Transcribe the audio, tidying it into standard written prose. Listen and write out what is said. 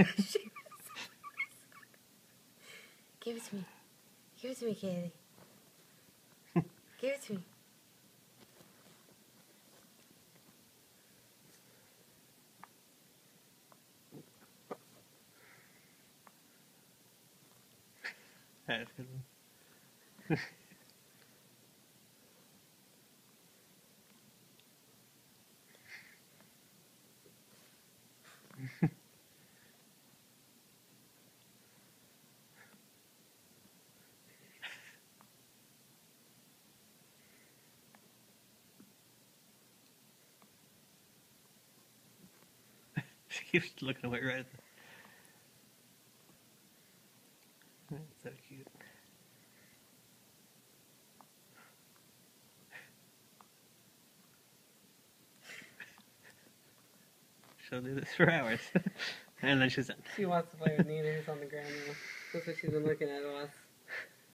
Give it to me. Give it to me, Kaylee. Give it to me. That's good one. She keeps looking away right at the... That's so cute. She'll do this for hours. And then she's done. She wants to play with Nina, who's on the ground now. That's what she's been looking at us.